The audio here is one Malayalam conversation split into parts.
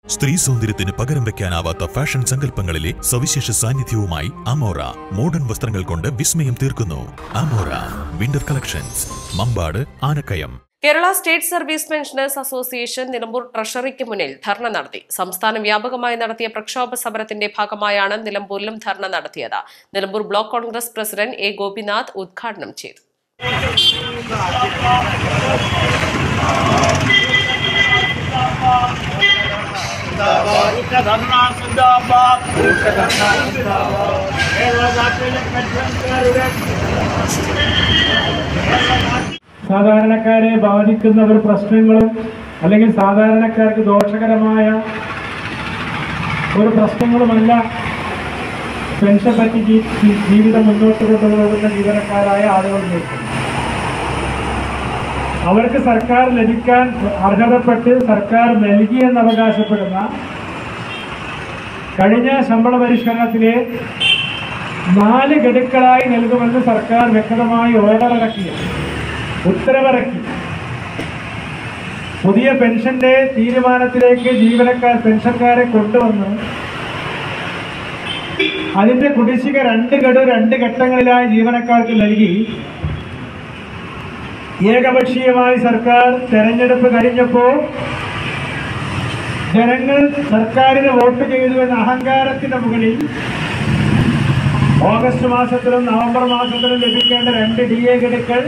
സ്ത്രീ സൗന്ദര്യത്തിന് പകരം വെക്കാനാവാത്ത ഫാഷൻ സങ്കല്പങ്ങളിലെ സവിശേഷ സാന്നിധ്യവുമായി അമോറ മോഡേൺ വസ്ത്രങ്ങൾ കൊണ്ട് വിസ്മയം തീർക്കുന്നു. Amora winter collections, Mampad, Anakkayam. Kerala state service pensioners association Nilambur ട്രഷറിക്ക് മുന്നിൽ ധർണ നടത്തി. സംസ്ഥാന വ്യാപകമായി നടത്തിയ പ്രക്ഷോഭ സമരത്തിന്റെ ഭാഗമായാണ് നിലമ്പൂരിലും ധർണ നടത്തിയത്. Nilambur block Congress president A Gopinath ഉദ്ഘാടനം ചെയ്തു. സാധാരണക്കാരെ ബാധിക്കുന്ന ഒരു പ്രശ്നങ്ങളും അല്ലെങ്കിൽ സാധാരണക്കാർക്ക് ദോഷകരമായ ഒരു പ്രശ്നങ്ങളുമല്ല പെൻഷൻ പറ്റി ജീവിതം മുന്നോട്ട് കൊണ്ടുപോകുന്ന ജീവനക്കാരായ ആളുകൾ നോക്കും. അവർക്ക് സർക്കാർ ലഭിക്കാൻ അർഹതപ്പെട്ട് സർക്കാർ നൽകിയെന്ന് അവകാശപ്പെടുന്ന കഴിഞ്ഞ ശമ്പള പരിഷ്കരണത്തിലെ 4 ഗഡുക്കളായി നൽകുമെന്ന് സർക്കാർ വ്യക്തമായി ഉത്തരവിറക്കി. പുതിയ പെൻഷന്റെ തീരുമാനത്തിലേക്ക് പെൻഷൻകാരെ കൊണ്ടുവന്ന് അതിന്റെ കുടിശ്ശിക 2 ഗഡു 2 ഘട്ടങ്ങളിലായി ജീവനക്കാർക്ക് നൽകി. ഏകപക്ഷീയമായി സർക്കാർ തെരഞ്ഞെടുപ്പ് കഴിഞ്ഞപ്പോൾ ജനങ്ങൾ സർക്കാരിന് വോട്ട് ചെയ്തു എന്ന അഹങ്കാരത്തിന്റെ മുകളിൽ ഓഗസ്റ്റ് മാസത്തിലും നവംബർ മാസത്തിലും ലഭിക്കേണ്ട 2 DA ഗഡുക്കൾ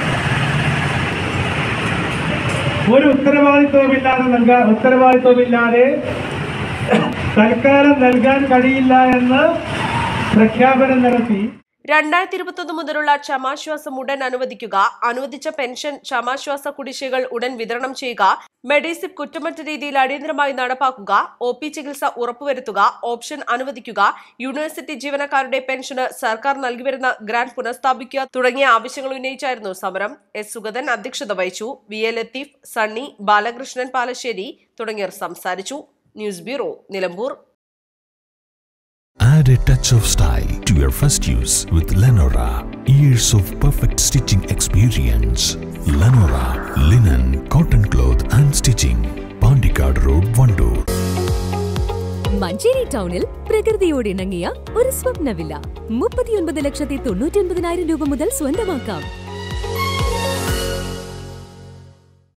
ഒരു ഉത്തരവാദിത്വമില്ലാതെ തൽക്കാലം നൽകാൻ കഴിയില്ല എന്ന് പ്രഖ്യാപനം നടത്തി. 2021 മുതലുള്ള ക്ഷമാശ്വാസം ഉടൻ അനുവദിക്കുക, അനുവദിച്ച പെൻഷൻ ക്ഷമാശ്വാസ കുടിശ്ശികകൾ ഉടൻ വിതരണം ചെയ്യുക, മെഡിസിപ്പ് കുറ്റമറ്റ രീതിയിൽ അടിയന്തരമായി നടപ്പാക്കുക, OP ചികിത്സ ഉറപ്പുവരുത്തുക, ഓപ്ഷൻ അനുവദിക്കുക, യൂണിവേഴ്സിറ്റി ജീവനക്കാരുടെ പെൻഷന് സർക്കാർ നൽകിവരുന്ന ഗ്രാന്റ് പുനഃസ്ഥാപിക്കുക തുടങ്ങിയ ആവശ്യങ്ങൾ ഉന്നയിച്ചായിരുന്നു സമരം. S. സുഗതൻ അധ്യക്ഷത വഹിച്ചു. VA ലത്തീഫ്, സണ്ണി, ബാലകൃഷ്ണൻ പാലശ്ശേരി തുടങ്ങിയവർ സംസാരിച്ചു. News bureau, Nilambur. Add a touch of style to your first use with Lenora. Years of perfect stitching experience. Lenora linen, cotton cloth and stitching. Pandikad Road, Vandoor. Manjeri ടൗണിൽ പ്രകൃതിയോട് ഇണങ്ങിയ ഒരു സ്വപ്ന വില്ല 39,99,000 രൂപ മുതൽ സ്വന്തമാക്കാം.